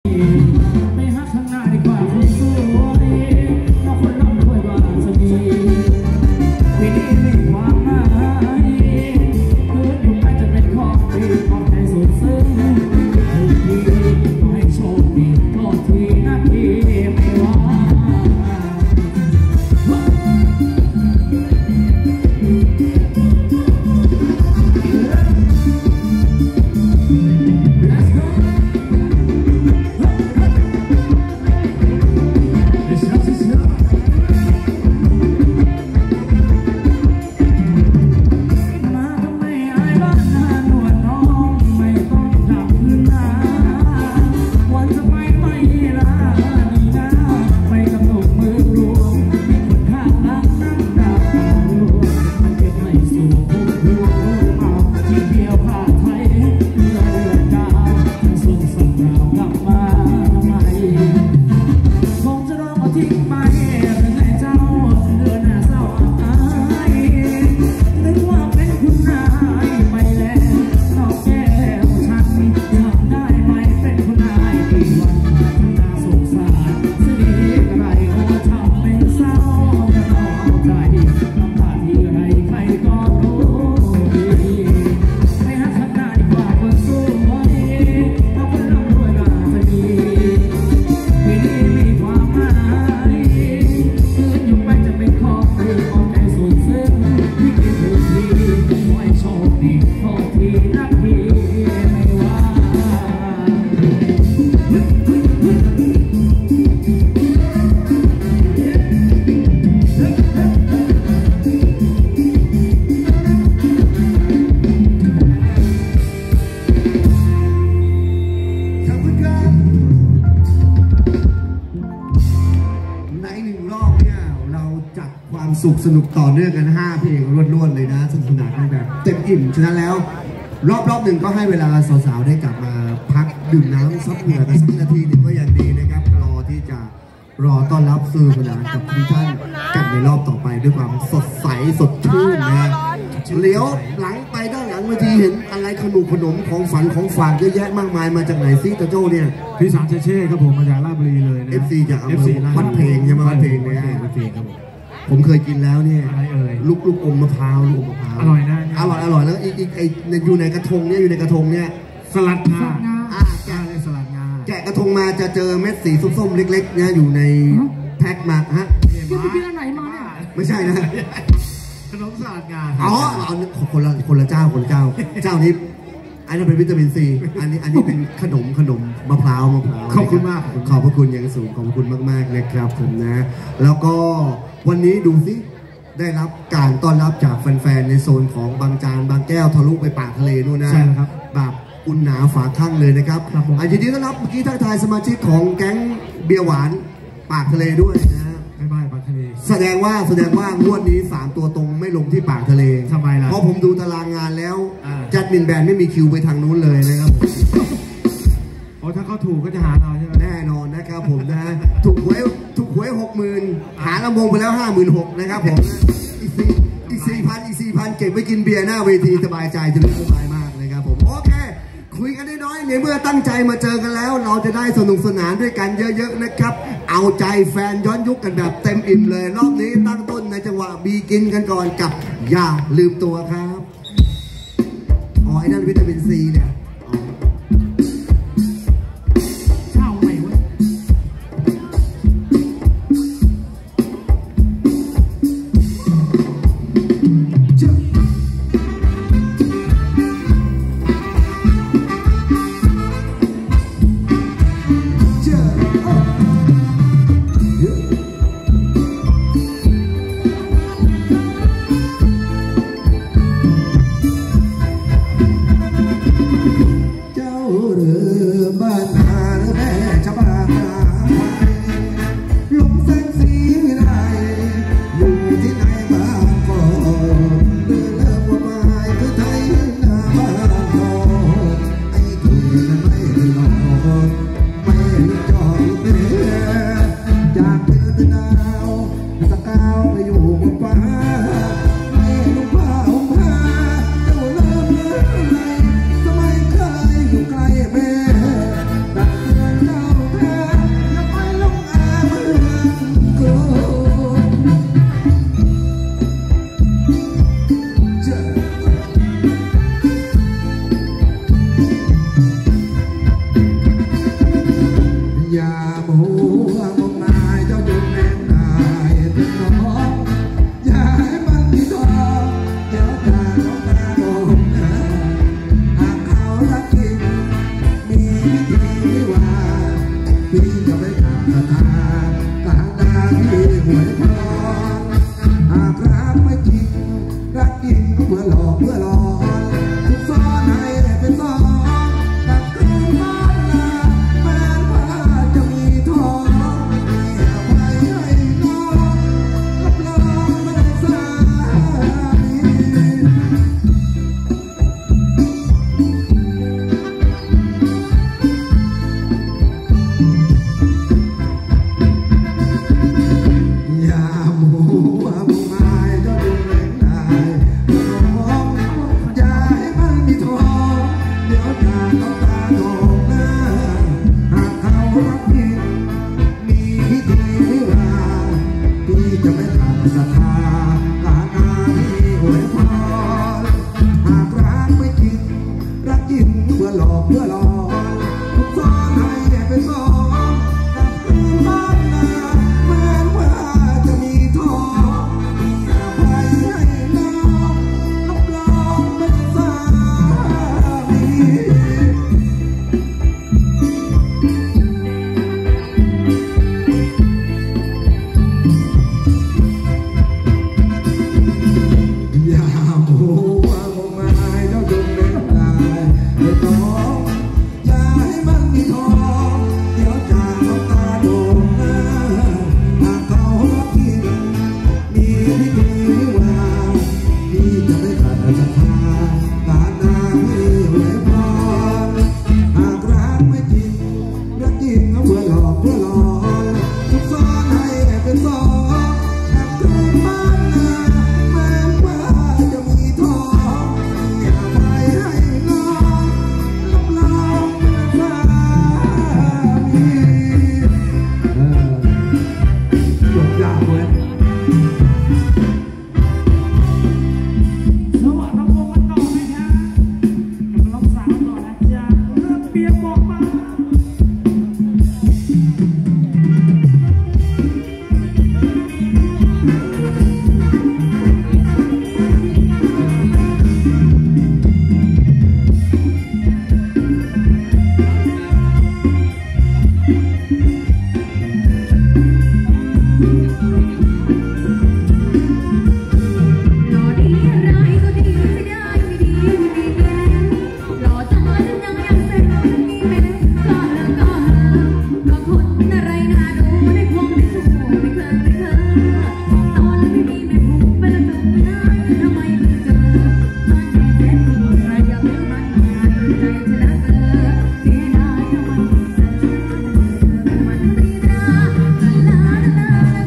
ไม่หักข้างหน้าดีกว่าคนสวยเราคนร่ำรวยกว่าจะมีปีนี้มีความหมายคืนอยู่ใกล้จะเป็นของดีของใจสุดซึ้งทุกทีขอให้โชคดีโทษทีนาทีไม่ว่าสุขสนุกต่อเนื่องกัน5เพลงรวดๆเลยนะสนุกสนานกันแบบเต็มอิ่มฉะนั้นแล้วรอบหนึ่งก็ให้เวลาสาวๆได้กลับมาพักดื่มน้ำซับเหงื่อกันสักนาทีหนึ่งก็ยังดีนะครับรอต้อนรับสื่อสนานกับทุกท่านกันในรอบต่อไปด้วยความสดใสสดชื่นนะเลี้ยวหลังไปด้านหลังเวทีเห็นอะไรขนมของฝันของฝากเยอะแยะมากมายมาจากไหนซิตาโจ้เนี่ยพี่สารเช่ครับผมมาจากราชบุรีเลยนะ FC จากวัดเพลงใช่ไหมวัดเพลงเนี่ยครับผมเคยกินแล้วเนี่ยลูกอมมะพร้าวอร่อยนะอร่อยแล้วอีกอยู่ในกระทงเนี่ยสลัดงาสลัดงาแกะกระทงมาจะเจอเม็ดสีส้มๆเล็กๆเนี่ยอยู่ในแพ็คมาฮะพี่อันไหนมาเนี่ยไม่ใช่นะขนมสลัดงาอ๋อคนละเจ้านี้อันนั้นเป็นวิตามินซีอันนี้เป็นขนมมะพร้าวขอบคุณมากขอบพระคุณอย่างสูงขอบคุณมากๆนะครับผมนะแล้วก็วันนี้ดูสิได้รับการต้อนรับจากแฟนๆในโซนของบางจานบางแก้วทะลุไปปากทะเลนู่นนะใช่ครับแบบอุ่นหนาฝาข้างเลยนะครับยินดีต้อนรับเมื่อกี้ทักทายสมาชิกของแก๊งเบียร์หวานปากทะเลด้วยนะไม่ปากทะเลแสดงว่างวดนี้3ตัวตรงไม่ลงที่ปากทะเลทำไมล่ะเพราะผมดูตารางงานแล้วจัดมินแบนไม่มีคิวไปทางนู้นเลยนะครับถ้าเขาถูกก็จะหาเราใช่ไหมแน่นอนนะครับผมนะถูกหวย 60,000 หาลำวงไปแล้ว 56,000 นะครับผมอีก 4,000 เก็บไว้กินเบียร์หน้าเวทีสบายใจจะสบายมากนะครับผมโอเคคุยกันน้อยๆในเมื่อตั้งใจมาเจอกันแล้วเราจะได้สนุกสนานด้วยกันเยอะๆนะครับเอาใจแฟนย้อนยุคกันแบบเต็มอิ่มเลยรอบนี้ตั้งต้นในจังหวะบีกินกันก่อนกับอย่าลืมตัวครับไอ้นั่นวิตามินซีเนี่ยพี่จะไม่ขาดศรัทธาการดาที่หวยพรหากรักไม่จริงรักจริงเพื่อหลอกเพื่อหลอกทุกซ้อนให้เป็นซ้อนตัดคืนบ้านนาแม้ว่าจะมีทองให้อภัยให้น้องรับรองไม่ได้สายอย่ามัวมัวหมายเจ้าดูแรงได้น้องอย่าให้มันมีทองเดี๋ยวจะต้องตาโด่งหน้าหากเขารักพี่มีพิธีวิวาพี่จะไม่ขาดศรัทธาการงานที่อวยพรหากรักไม่จริงรักจริงเพื่อหลอกเพื่อหลอกทุกซ้อนให้เป็นซ้อนกลับคืนบ้านนาแม้ว่าจะมีทองมีอภัยให้น้องรับรองเป็นสามี อย่ามัวมัวหมายเจ้าจงเล่นได้ไม่ต้องอย่าให้มันมีทองเดี๋ยวจะต้องตาโด่งหน้าหากเขารักพี่มีพิธีวิวาพี่จะไม่ขาดศรัทธาการงานที่อวยพรหากรักไม่จริงรักจริงเพื่อหลอกเพื่อหลอกทุกซ้อนให้เป็นซ้อนกลับคืนบ้านนาแม้ว่าจะมีทองมีอภัยให้น้องรับรองเป็นสามีจบยากเว้ยสวัสดีครับวันต่อนะครับกับน้องสาวต่อนะจ๊ะเริ่มเปียกบอกมาหล่อดีอะไรก็ดีไม่ได้ไม่ดีไม่ดีแม่หล่อจังเลยจังยังเซ็งมีแม่ก็เลิกก็เลิกก็คนอะไรน่าดูได้คงได้สู้ไม่เคยไม่เคยตอนไม่มีแม่ผูกเป็นละตึงนะทำไมไม่เจอตอนแก่แสนดีใครอยากเป็นมันงานใจชนะเจอเสียดายทำไมสัญชาติมันตีตราลาลาลาลาลาลาลาลา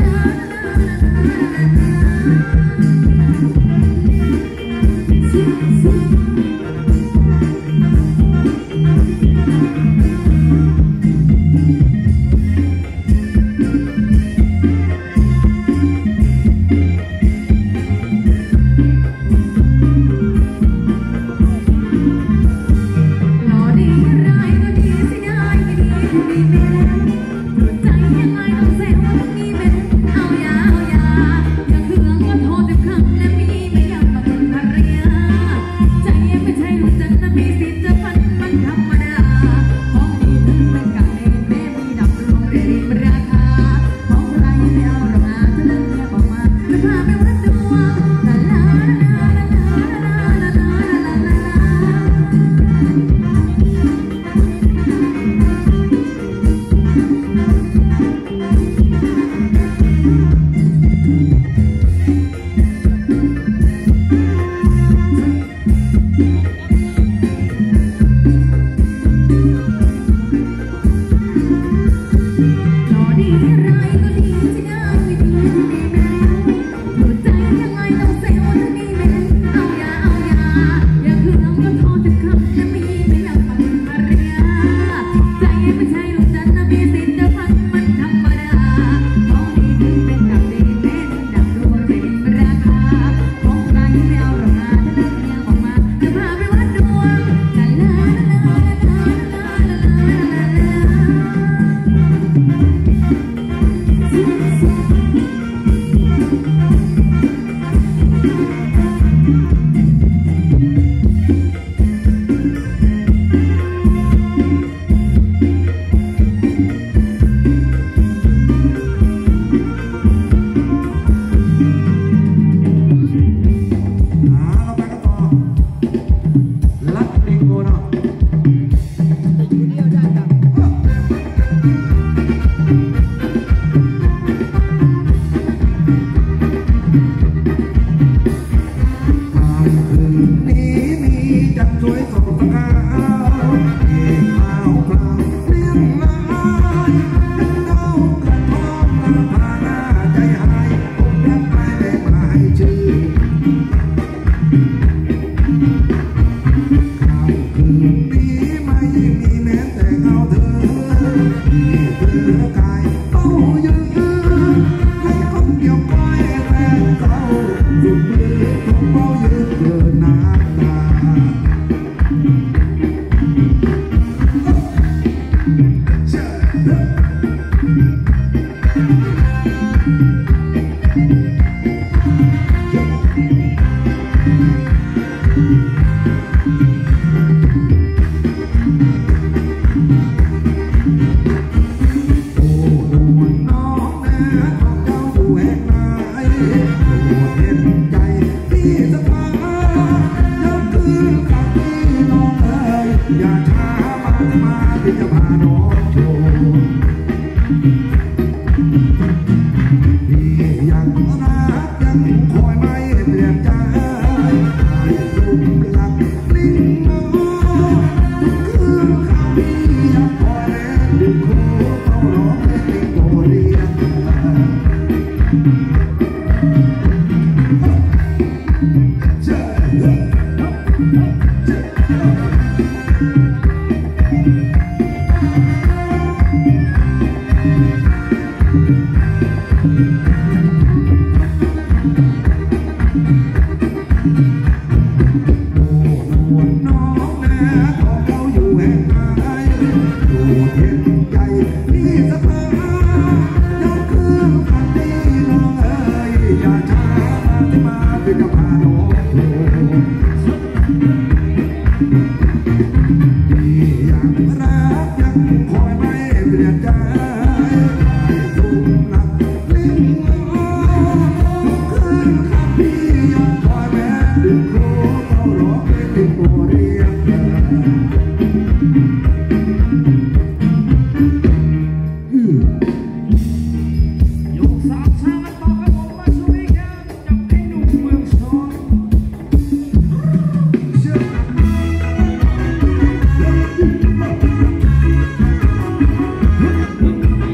หล่อดีอะไรก็ดีไม่ได้ไม่ดีไม่ดีแม่ถูกใจยังไงต้องแซวว่าต้องมีแม่เอาอย่ายังเถื่อนก็โทษแต่คำและมีไม่อยากมาเป็นภรรยาใจไม่ใช่ลูกจันทร์มีสิทธิ์จะฝันมันธรรมดาของดีถึงเป็นกะเองแม่มีดับรวงเรียนราคาของใครไม่เอาหรอกอาจะเลิกแค่บอกมาจะพาไปวัดดวงลาลาลาลาลาลาลาลาลาลา Hãy subscribe cho kênh Ghiền Mì Gõ để không bỏ lỡ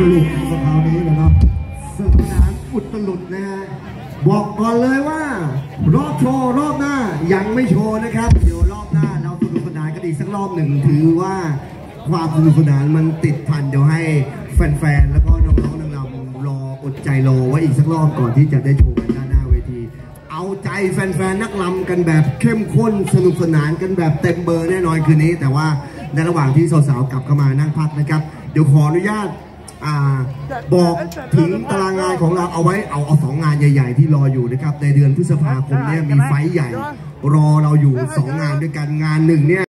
สรุปของคราวนี้นะครับสนุกสนานอุตลุดนะฮะบอกก่อนเลยว่ารอบโชว์รอบหน้ายังไม่โชว์นะครับเดี๋ยวรอบหน้าเราสนุกสนานกันอีกสักรอบหนึ่งถือว่าความสนุกสนานมันติดพันเดี๋ยวให้แฟนๆแล้วก็น้องๆนางรำรออดใจรอไว้อีกสักรอบก่อนที่จะได้โชว์กันด้านหน้าเวทีเอาใจแฟนๆนักรำกันแบบเข้มข้นสนุกสนานกันแบบเต็มเบอร์แน่นอนคืนนี้แต่ว่าในระหว่างที่สาวๆกลับเข้ามานั่งพักนะครับเดี๋ยวขออนุญาตบอกถึงตารางงานของเราเอาไว้เอา2 งานใหญ่ๆที่รออยู่นะครับในเดือนพฤษภาคมเนี่ยมีไฟท์ใหญ่รอเราอยู่2 งานด้วยกันงานหนึ่งเนี่ย